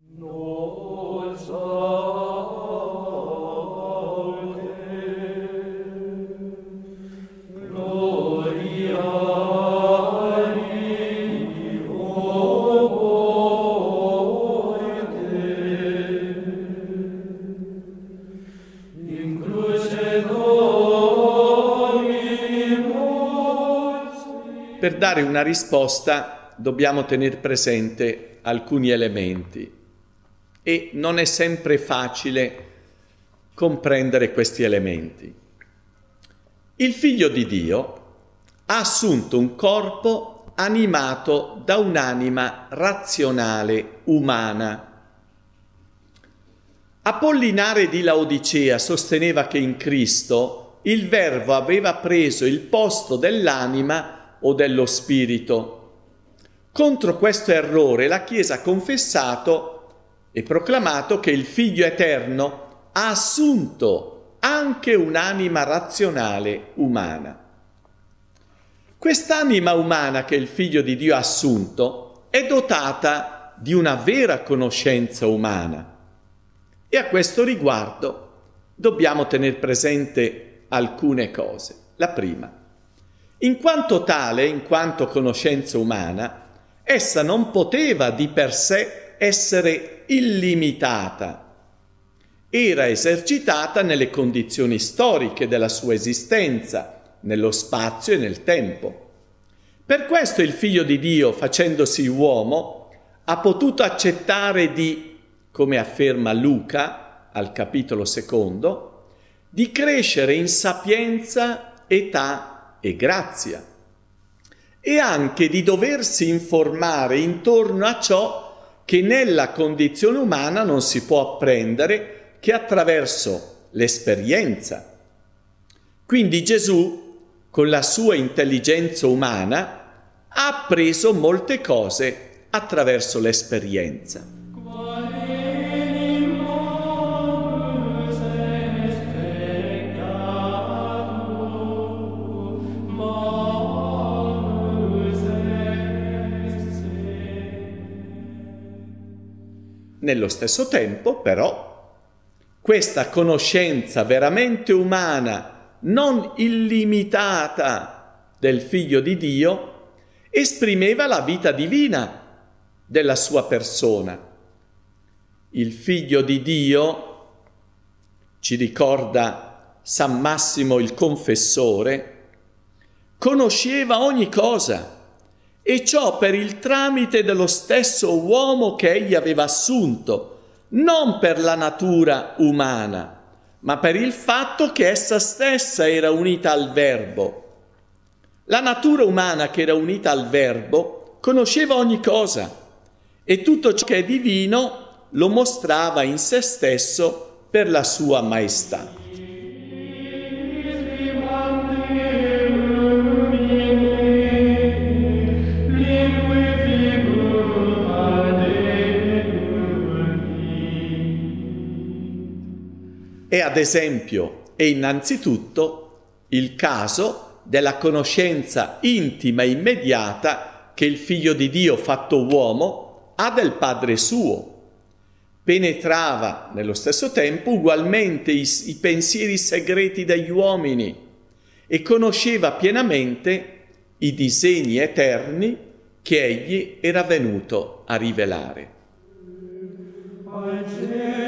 Per dare una risposta dobbiamo tenere presente alcuni elementi e non è sempre facile comprendere questi elementi. Il Figlio di Dio ha assunto un corpo animato da un'anima razionale umana. Apollinare di Laodicea sosteneva che in Cristo il Verbo aveva preso il posto dell'anima o dello spirito. Contro questo errore la Chiesa ha confessato e proclamato che il Figlio Eterno ha assunto anche un'anima razionale umana. Quest'anima umana che il Figlio di Dio ha assunto è dotata di una vera conoscenza umana e a questo riguardo dobbiamo tenere presente alcune cose. La prima: in quanto tale, in quanto conoscenza umana, essa non poteva di per sé essere illimitata. Era esercitata nelle condizioni storiche della sua esistenza, nello spazio e nel tempo. Per questo il Figlio di Dio, facendosi uomo, ha potuto accettare di, come afferma Luca al capitolo 2, di crescere in sapienza, età e grazia, e anche di doversi informare intorno a ciò che nella condizione umana non si può apprendere che attraverso l'esperienza. Quindi Gesù, con la sua intelligenza umana, ha appreso molte cose attraverso l'esperienza. Nello stesso tempo, però, questa conoscenza veramente umana, non illimitata del Figlio di Dio, esprimeva la vita divina della sua persona. Il Figlio di Dio, ci ricorda San Massimo il Confessore, conosceva ogni cosa, e ciò per il tramite dello stesso uomo che egli aveva assunto, non per la natura umana, ma per il fatto che essa stessa era unita al Verbo. La natura umana che era unita al Verbo conosceva ogni cosa e tutto ciò che è divino lo mostrava in se stesso per la sua maestà. È ad esempio e innanzitutto il caso della conoscenza intima e immediata che il Figlio di Dio fatto uomo ha del Padre suo. Penetrava nello stesso tempo ugualmente i pensieri segreti degli uomini e conosceva pienamente i disegni eterni che egli era venuto a rivelare.